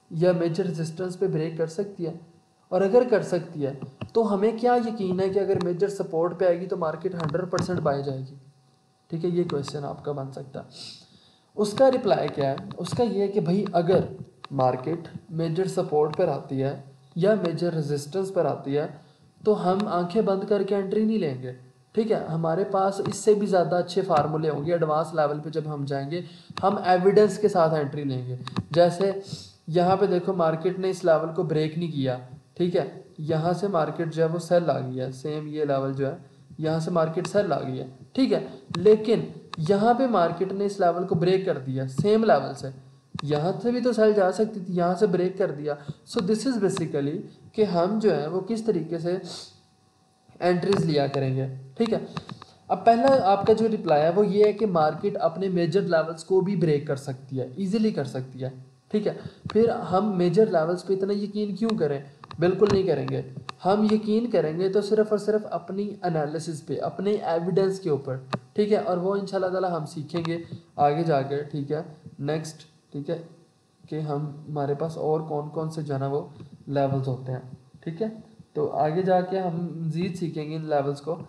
या मेजर रेजिस्टेंस पे ब्रेक कर सकती है? और अगर कर सकती है तो हमें क्या यकीन है कि अगर मेजर सपोर्ट पे आएगी तो मार्केट हंड्रेड परसेंट बाय जाएगी? ठीक है, ये क्वेश्चन आपका बन सकता है। उसका रिप्लाई क्या है? उसका ये है कि भाई अगर मार्केट मेजर सपोर्ट पर आती है या मेजर रेजिस्टेंस पर आती है तो हम आंखें बंद करके एंट्री नहीं लेंगे। ठीक है, हमारे पास इससे भी ज़्यादा अच्छे फार्मूले होंगे। एडवांस लेवल पे जब हम जाएंगे हम एविडेंस के साथ एंट्री लेंगे। जैसे यहाँ पे देखो मार्केट ने इस लेवल को ब्रेक नहीं किया, ठीक है, यहाँ से मार्केट जो है वो सेल आ गई है, सेम ये लेवल जो है यहाँ से मार्केट सेल आ गई है, ठीक है, लेकिन यहाँ पे मार्केट ने इस लेवल को ब्रेक कर दिया सेम लेवल से, यहाँ से भी तो सेल जा सकती थी, यहाँ से ब्रेक कर दिया। सो दिस इज़ बेसिकली कि हम जो है वो किस तरीके से एंट्रीज लिया करेंगे। ठीक है, अब पहला आपका जो रिप्लाई है वो ये है कि मार्केट अपने मेजर लेवल्स को भी ब्रेक कर सकती है, इजीली कर सकती है। ठीक है, फिर हम मेजर लेवल्स पे इतना यकीन क्यों करें? बिल्कुल नहीं करेंगे। हम यकीन करेंगे तो सिर्फ और सिर्फ अपनी एनालिसिस पे, अपने एविडेंस के ऊपर। ठीक है, और वो इंशाल्लाह ताला हम सीखेंगे आगे जाकर। ठीक है, नेक्स्ट, ठीक है, कि हम हमारे पास और कौन कौन से जो है ना वो लेवल्स होते हैं। ठीक है, तो आगे जाके हम मज़ीद सीखेंगे इन लेवल्स को।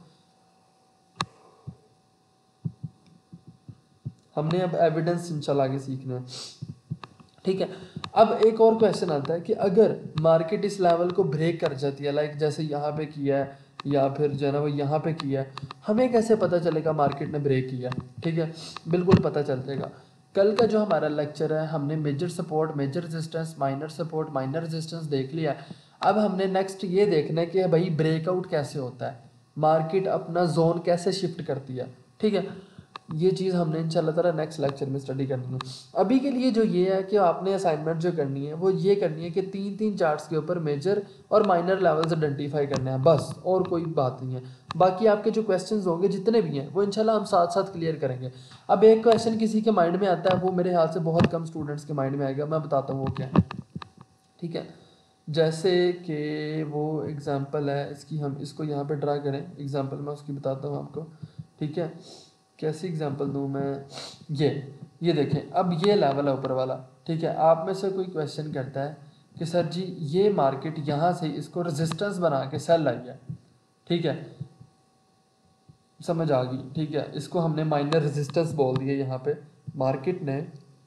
हमने अब एविडेंस इंशाल्लाह आगे सीखना है। ठीक है, अब एक और क्वेश्चन आता है कि अगर मार्केट इस लेवल को ब्रेक कर जाती है, लाइक जैसे यहाँ पे किया है या फिर जो है ना वो यहाँ पे किया है, हमें कैसे पता चलेगा मार्केट ने ब्रेक किया? ठीक है, बिल्कुल पता चल जाएगा। कल का जो हमारा लेक्चर है हमने major support, major resistance, minor support, minor resistance देख लिया। अब हमने नेक्स्ट ये देखना है कि भाई ब्रेकआउट कैसे होता है, मार्केट अपना जोन कैसे शिफ्ट करती है। ठीक है, ये चीज़ हमने इंशाल्लाह ताला नेक्स्ट लेक्चर में स्टडी करनी है। अभी के लिए जो ये है कि आपने असाइनमेंट जो करनी है वो ये करनी है कि तीन तीन चार्ट्स के ऊपर मेजर और माइनर लेवल्स आइडेंटिफाई करने हैं, बस, और कोई बात नहीं है। बाकी आपके जो क्वेश्चंस होंगे जितने भी हैं वो इंशाल्लाह हम साथ साथ क्लियर करेंगे। अब एक क्वेश्चन किसी के माइंड में आता है, वो मेरे ख्याल से बहुत कम स्टूडेंट्स के माइंड में आएगा, मैं बताता हूँ वो क्या है। ठीक है, जैसे कि वो एग्जाम्पल है इसकी, हम इसको यहाँ पर ड्रा करें। एग्जाम्पल मैं उसकी बताता हूँ आपको। ठीक है, कैसी एग्जांपल दूं मैं? ये ये देखें, अब ये लेवल है ऊपर वाला। ठीक है, आप में से कोई क्वेश्चन करता है कि सर जी ये मार्केट यहाँ से इसको रेजिस्टेंस बना के सेल आई है। ठीक है, समझ आ गई? ठीक है, इसको हमने माइनर रेजिस्टेंस बोल दिया। यहाँ पे मार्केट ने,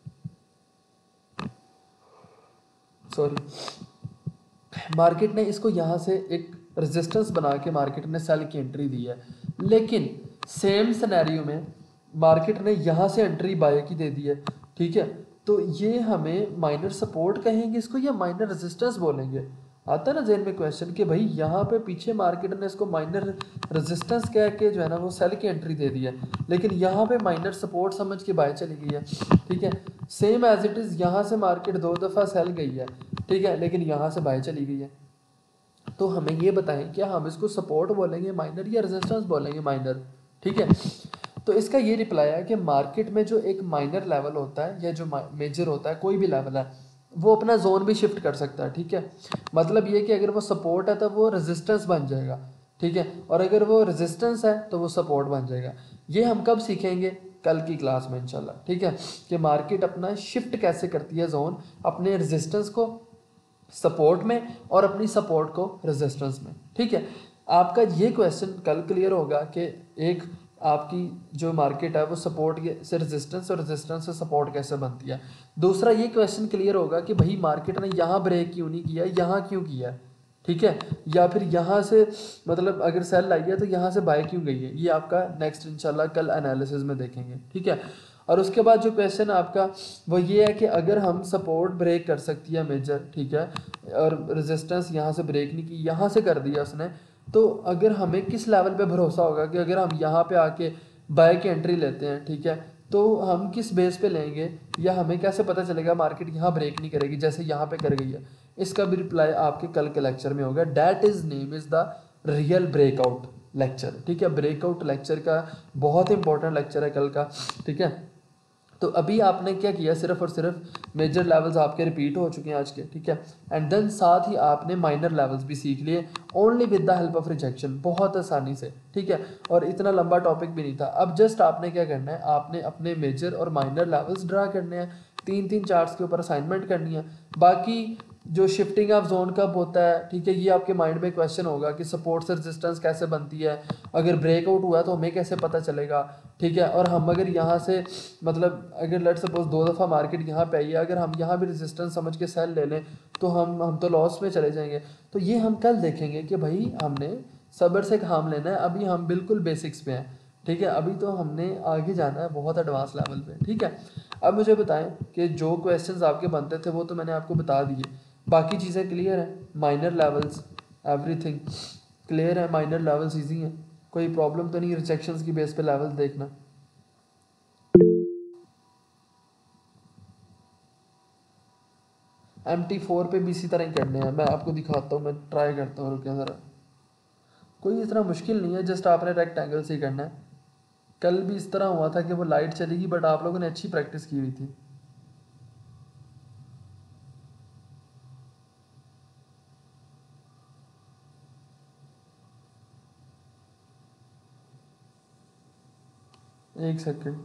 सॉरी मार्केट ने इसको यहाँ से एक रेजिस्टेंस बना के मार्केट ने सेल की एंट्री दी है, लेकिन सेम सिनेरियो में मार्केट ने यहाँ से एंट्री बाय की दे दी है। ठीक है, तो ये हमें माइनर सपोर्ट कहेंगे इसको या माइनर रेजिस्टेंस बोलेंगे? आता है ना जेन में क्वेश्चन कि भाई यहाँ पे पीछे मार्केट ने इसको माइनर रेजिस्टेंस कह के जो है ना वो सेल की एंट्री दे दी है, लेकिन यहाँ पे माइनर सपोर्ट समझ के बाय चली गई है। ठीक है, सेम एज इट इज़ यहाँ से मार्केट दो दफ़ा सेल गई है, ठीक है, लेकिन यहाँ से बाय चली गई है। तो हमें ये बताएं क्या हम इसको सपोर्ट बोलेंगे माइनर या रेजिस्टेंस बोलेंगे माइनर? ठीक है, तो इसका ये रिप्लाई है कि मार्केट में जो एक माइनर लेवल होता है या जो मेजर होता है, कोई भी लेवल है, वो अपना जोन भी शिफ्ट कर सकता है। ठीक है, मतलब ये कि अगर वो सपोर्ट है तो वो रेजिस्टेंस बन जाएगा। ठीक है, और अगर वो रेजिस्टेंस है तो वो सपोर्ट बन जाएगा। ये हम कब सीखेंगे? कल की क्लास में इंशाल्लाह। ठीक है, कि मार्केट अपना शिफ्ट कैसे करती है जोन, अपने रेजिस्टेंस को सपोर्ट में और अपनी सपोर्ट को रेजिस्टेंस में। ठीक है, आपका ये क्वेश्चन कल क्लियर होगा कि एक आपकी जो मार्केट है वो सपोर्ट से रेजिस्टेंस और रेजिस्टेंस से सपोर्ट कैसे बनती है। दूसरा ये क्वेश्चन क्लियर होगा कि भाई मार्केट ने यहाँ ब्रेक क्यों नहीं किया, यहाँ क्यों किया। ठीक है, या फिर यहाँ से मतलब अगर सेल आई है तो यहाँ से बाय क्यों गई है। ये आपका नेक्स्ट इंशाल्लाह कल एनालिसिस में देखेंगे। ठीक है, और उसके बाद जो क्वेश्चन आपका वो ये है कि अगर हम सपोर्ट ब्रेक कर सकती है मेजर, ठीक है, और रेजिस्टेंस यहाँ से ब्रेक नहीं की, यहाँ से कर दिया उसने, तो अगर हमें किस लेवल पे भरोसा होगा कि अगर हम यहाँ पे आके बाय की एंट्री लेते हैं, ठीक है, तो हम किस बेस पे लेंगे, या हमें कैसे पता चलेगा मार्केट यहाँ ब्रेक नहीं करेगी जैसे यहाँ पे कर गई है। इसका भी रिप्लाई आपके कल के लेक्चर में होगा। That is name is the real breakout lecture. ठीक है, ब्रेकआउट लेक्चर का बहुत इंपॉर्टेंट लेक्चर है कल का। ठीक है, तो अभी आपने क्या किया, सिर्फ और सिर्फ मेजर लेवल्स आपके रिपीट हो चुके हैं आज के, ठीक है। एंड देन साथ ही आपने माइनर लेवल्स भी सीख लिए only with the help of rejection, बहुत आसानी से, ठीक है। और इतना लंबा टॉपिक भी नहीं था। अब जस्ट आपने क्या करना है, आपने अपने मेजर और माइनर लेवल्स ड्रा करने हैं, तीन तीन चार्ट्स के ऊपर असाइनमेंट करनी है। बाकी जो शिफ्टिंग ऑफ जोन कब होता है, ठीक है, ये आपके माइंड में क्वेश्चन होगा कि सपोर्ट से रेजिस्टेंस कैसे बनती है, अगर ब्रेकआउट हुआ तो हमें कैसे पता चलेगा, ठीक है। और हम अगर यहाँ से मतलब अगर लेट सपोज दो दफ़ा मार्केट यहाँ पे आई है, अगर हम यहाँ भी रेजिस्टेंस समझ के सेल ले लें तो हम हम तो लॉस में चले जाएंगे। तो ये हम कल देखेंगे कि भाई हमने सब्र से काम लेना है। अभी हम बिल्कुल बेसिक्स पे हैं, ठीक है। अभी तो हमने आगे जाना है बहुत एडवांस लेवल पे, ठीक है। अब मुझे बताएं कि जो क्वेश्चंस आपके बनते थे वो तो मैंने आपको बता दिए, बाकी चीज़ें क्लियर हैं, माइनर लेवल्स एवरीथिंग क्लियर है, माइनर लेवल्स इजी हैं, कोई प्रॉब्लम तो नहीं रिजेक्शंस की बेस पे लेवल्स देखना। एम टी फोर पे भी इसी तरह ही करने हैं, मैं आपको दिखाता हूँ, मैं ट्राई करता हूँ, रुकिए ज़रा। कोई इतना मुश्किल नहीं है, जस्ट आपने रेक्टेंगल से ही करना है। कल भी इस तरह हुआ था कि वो लाइट चलेगी, बट आप लोगों ने अच्छी प्रैक्टिस की हुई थी। एक सेकेंड,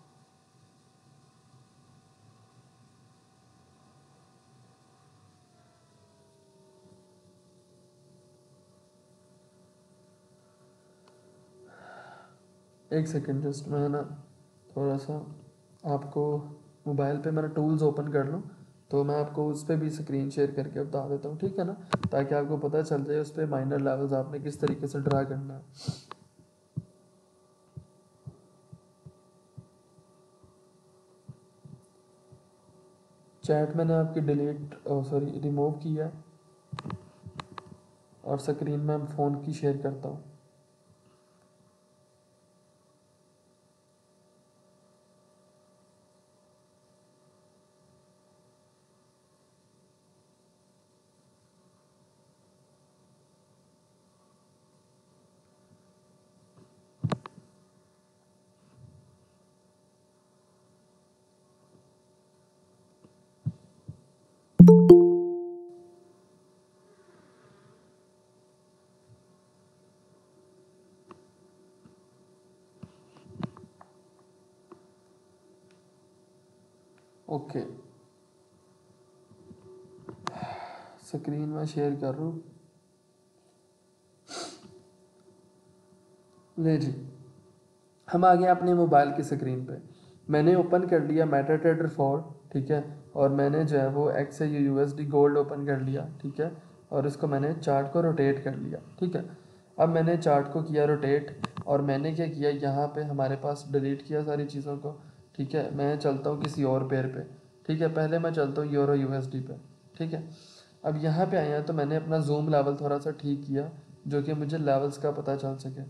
एक सेकेंड जस्ट मैं ना थोड़ा सा आपको मोबाइल पे मेरा टूल्स ओपन कर लूँ, तो मैं आपको उस पर भी स्क्रीन शेयर करके बता देता हूँ, ठीक है ना, ताकि आपको पता चल जाए उस पर माइनर लेवल्स आपने किस तरीके से ड्रा करना है। चैट मैंने आपकी डिलीट सॉरी रिमूव किया है और स्क्रीन में फ़ोन की शेयर करता हूँ। ओके, स्क्रीन में शेयर कर रहा हूँ, ले जी। हम आ गए अपने मोबाइल की स्क्रीन पे, मैंने ओपन कर लिया मेटा ट्रेडर फोर, ठीक है। और मैंने जो है वो X U S D gold open कर लिया, ठीक है। और इसको मैंने चार्ट को रोटेट कर लिया, ठीक है। अब मैंने चार्ट को किया रोटेट, और मैंने क्या किया, यहाँ पे हमारे पास डिलीट किया सारी चीज़ों को, ठीक है। मैं चलता हूँ किसी और पेयर पे, ठीक है। पहले मैं चलता हूँ यूरो यू एस डी पे, ठीक है। अब यहाँ पे आया तो मैंने अपना जूम लेवल थोड़ा सा ठीक किया, जो कि मुझे लेवल्स का पता चल सके।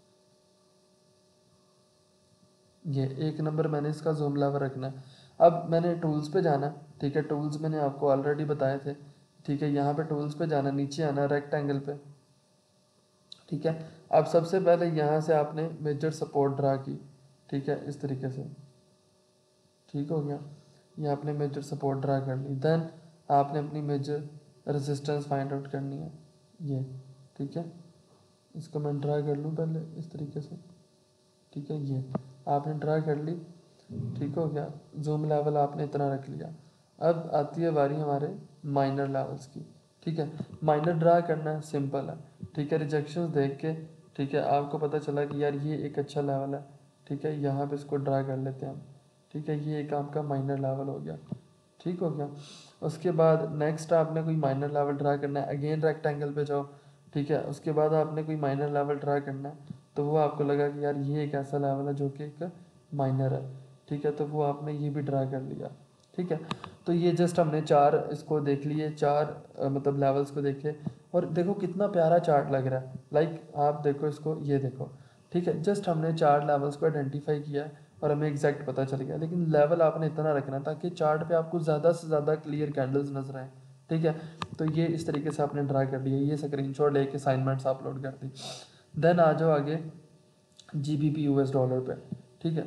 ये एक नंबर मैंने इसका जूम लेवल रखना है। अब मैंने टूल्स पे जाना, ठीक है। टूल्स मैंने आपको ऑलरेडी बताए थे, ठीक है। यहाँ पे टूल्स पे जाना, नीचे आना रेक्टेंगल पे, ठीक है। अब सबसे पहले यहाँ से आपने मेजर सपोर्ट ड्रा की, ठीक है, इस तरीके से, ठीक हो गया। ये आपने मेजर सपोर्ट ड्रा कर ली। देन आपने अपनी मेजर रेजिस्टेंस फाइंड आउट करनी है, ये, ठीक है। इसको मैं ड्रा कर लूँ पहले इस तरीके से, ठीक है। ये आपने ड्रा कर ली, ठीक हो गया। जूम लेवल आपने इतना रख लिया। अब आती है बारी हमारे माइनर लेवल्स की, ठीक है। माइनर ड्रा करना है, सिंपल है, ठीक है। रिजेक्शंस देख के, ठीक है, आपको पता चला कि यार ये एक अच्छा लेवल है, ठीक है। यहाँ पे इसको ड्रा कर लेते हैं हम, ठीक है। ये एक आपका माइनर लेवल हो गया, ठीक हो गया। उसके बाद नेक्स्ट आपने कोई माइनर लेवल ड्रा करना है, अगेन रेक्टेंगल पे जाओ, ठीक है। उसके बाद आपने कोई माइनर लेवल ड्रा करना है, तो वो आपको लगा कि यार ये एक ऐसा लेवल है जो कि एक माइनर है, ठीक है। तो वो आपने ये भी ड्रा कर लिया, ठीक है। तो ये जस्ट हमने चार इसको देख लिए, चार अ, मतलब लेवल्स को देखे, और देखो कितना प्यारा चार्ट लग रहा है। लाइक आप देखो इसको, ये देखो, ठीक है। जस्ट हमने चार लेवल्स को आइडेंटिफाई किया और हमें एग्जैक्ट पता चल गया। लेकिन लेवल आपने इतना रखना ताकि चार्ट पे आपको ज़्यादा से ज़्यादा क्लियर कैंडल्स नजर आए, ठीक है। तो ये इस तरीके से आपने ड्रा कर लिया, ये स्क्रीनशॉट लेके असाइनमेंट्स अपलोड कर दी। देन आ जाओ आगे G B P U S dollar पे, ठीक है।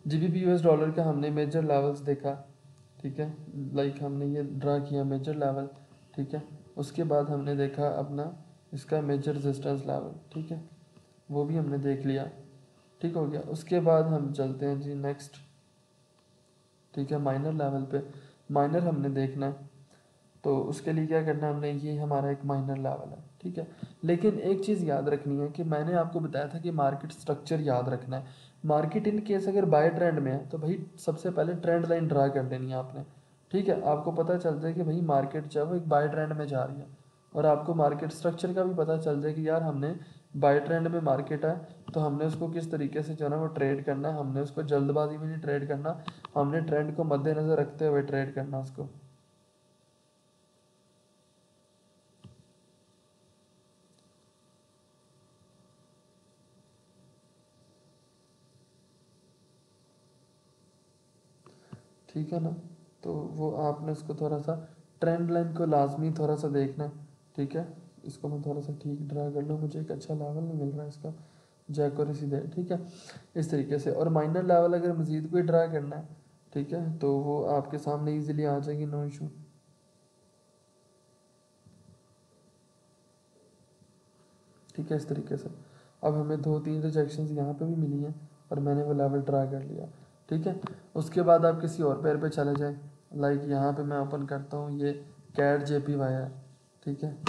जीबीपी यूएस डॉलर का हमने मेजर लेवल्स देखा, ठीक है, लाइक हमने ये ड्रा किया मेजर लेवल, ठीक है। उसके बाद हमने देखा अपना इसका मेजर रेजिस्टेंस लेवल, ठीक है, वो भी हमने देख लिया, ठीक हो गया। उसके बाद हम चलते हैं जी नेक्स्ट, ठीक है, माइनर लेवल पे। माइनर हमने देखना है, तो उसके लिए क्या करना है हमने, ये हमारा एक माइनर लेवल है, ठीक है। लेकिन एक चीज़ याद रखनी है कि मैंने आपको बताया था कि मार्केट स्ट्रक्चर याद रखना है। मार्केट इन केस अगर बाय ट्रेंड में है तो भाई सबसे पहले ट्रेंड लाइन ड्रा कर लेनी है आपने, ठीक है। आपको पता चल जाए कि भाई मार्केट जो है वो एक बाय ट्रेंड में जा रही है, और आपको मार्केट स्ट्रक्चर का भी पता चल जाए कि यार हमने बाय ट्रेंड में मार्केट है तो हमने उसको किस तरीके से जो है ना वो ट्रेड करना है। हमने उसको जल्दबाजी में नहीं ट्रेड करना, हमने ट्रेंड को मद्देनज़र रखते हुए ट्रेड करना उसको। ठीक है ना, तो वो आपने उसको थोड़ा सा ट्रेंड लाइन को लाजमी थोड़ा सा देखना है, ठीक है। इसको मैं थोड़ा सा ठीक ड्रा कर लूँ, मुझे एक अच्छा लेवल नहीं मिल रहा है इसका, जैकोरेसी दे, ठीक है, इस तरीके से। और माइनर लेवल अगर मज़ीद कोई ड्रा करना है, ठीक है, तो वो आपके सामने इजीली आ जाएगी, नो इशू, ठीक है, इस तरीके से। अब हमें दो तीन रिजेक्शंस यहाँ पे भी मिली हैं और मैंने वो लेवल ड्रा कर लिया, ठीक है। उसके बाद आप किसी और पेयर पे चले जाएं, लाइक यहाँ पे मैं ओपन करता हूँ, ये कैट जे पी वाई है, ठीक है।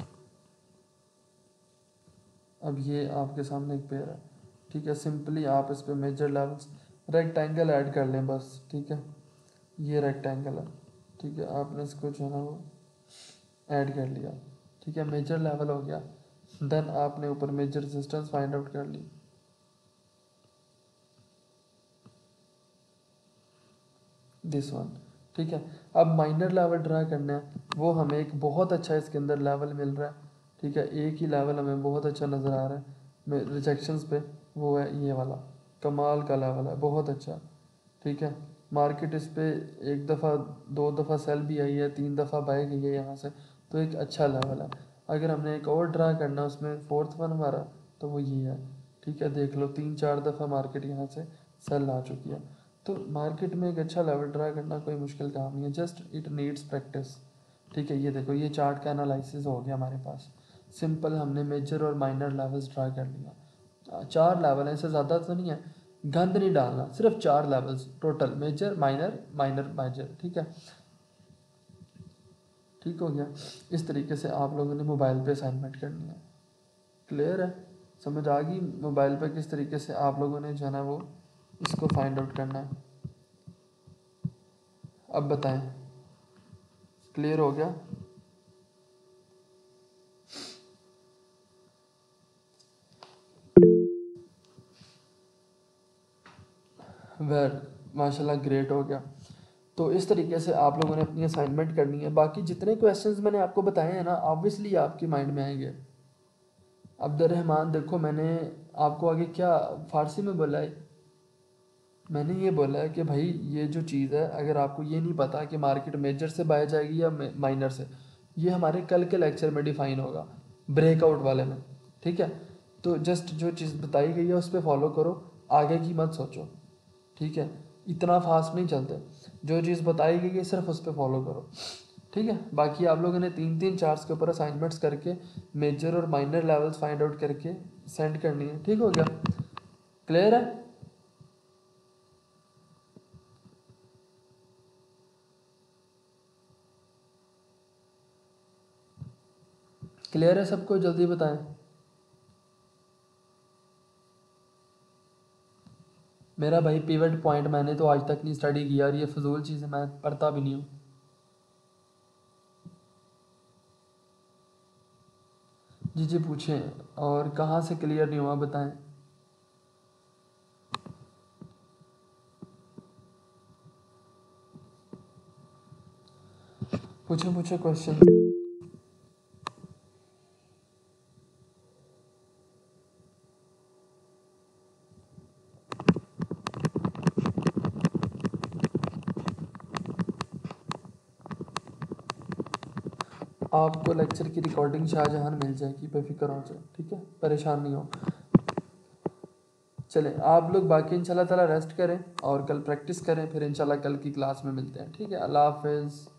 अब ये आपके सामने एक पेयर है, ठीक है। सिंपली आप इस पे मेजर लेवल्स रेक्टेंगल ऐड कर लें बस, ठीक है, ये रेक्टेंगल है, ठीक है। आपने इसको जो है ना वो ऐड कर लिया, ठीक है, मेजर लेवल हो गया। देन आपने ऊपर मेजर रेजिस्टेंस फाइंड आउट कर ली, दिस वन, ठीक है। अब माइनर लेवल ड्रा करना है, वो हमें एक बहुत अच्छा इसके अंदर लेवल मिल रहा है, ठीक है, एक ही लेवल हमें बहुत अच्छा नज़र आ रहा है रिजेक्शंस पे, वो है ये वाला, कमाल का लेवल है, बहुत अच्छा, ठीक है। मार्केट इस पे एक दफ़ा दो दफ़ा सेल भी आई है, तीन दफ़ा बाय गई है यहाँ से, तो एक अच्छा लेवल है। अगर हमने एक और ड्रा करना उसमें फोर्थ वन हमारा, तो वो ये है, ठीक है। देख लो तीन चार दफ़ा मार्केट यहाँ से सेल आ चुकी है। तो मार्केट में एक अच्छा लेवल ड्रा करना कोई मुश्किल काम नहीं है, जस्ट इट नीड्स प्रैक्टिस, ठीक है। ये देखो ये चार्ट का एनालिसिस हो गया हमारे पास, सिंपल हमने मेजर और माइनर लेवल्स ड्रा कर लिया। चार लेवल है, इससे ज़्यादा तो नहीं है, गंद नहीं डालना, सिर्फ चार levels total, major minor minor major, ठीक है, ठीक हो गया। इस तरीके से आप लोगों ने मोबाइल पे असाइनमेंट करनी है, क्लियर है, समझ आ गई मोबाइल पे किस तरीके से आप लोगों ने जो है ना वो इसको फाइंड आउट करना है। अब बताएं, क्लियर हो गया? वेल माशाल्लाह ग्रेट हो गया। तो इस तरीके से आप लोगों ने अपनी असाइनमेंट करनी है। बाकी जितने क्वेश्चंस मैंने आपको बताए हैं ना, ऑब्वियसली आपके माइंड में आएंगे। अब्दुर्रहमान देखो मैंने आपको आगे क्या फारसी में बोला है, मैंने ये बोला है कि भाई ये जो चीज़ है, अगर आपको ये नहीं पता कि मार्केट मेजर से बाय जाएगी या माइनर से, ये हमारे कल के लेक्चर में डिफाइन होगा, ब्रेकआउट वाले में, ठीक है। तो जस्ट जो चीज़ बताई गई है उस पर फॉलो करो, आगे की मत सोचो, ठीक है। इतना फास्ट नहीं चलते, जो चीज़ बताई गई है सिर्फ उस पर फॉलो करो, ठीक है। बाकी आप लोगों ने तीन तीन चार्ट्स के ऊपर असाइनमेंट्स करके मेजर और माइनर लेवल्स फाइंड आउट करके सेंड करनी है, ठीक हो गया, क्लियर है? क्लियर है सबको? जल्दी बताएं। मेरा भाई पिवट पॉइंट मैंने तो आज तक नहीं स्टडी किया, और ये फजूल चीज़ें मैं पढ़ता भी नहीं हूँ। जी जी पूछें, और कहाँ से क्लियर नहीं हुआ बताएं। पूछे पूछे क्वेश्चन। आपको लेक्चर की रिकॉर्डिंग शाहजहां मिल जाएगी, बेफिक्र हो जाए, ठीक है, परेशान नहीं हो। चलें आप लोग बाकी इंशाल्लाह ताला रेस्ट करें और कल प्रैक्टिस करें, फिर इंशाल्लाह कल की क्लास में मिलते हैं। ठीक है, अल्लाह हाफिज़।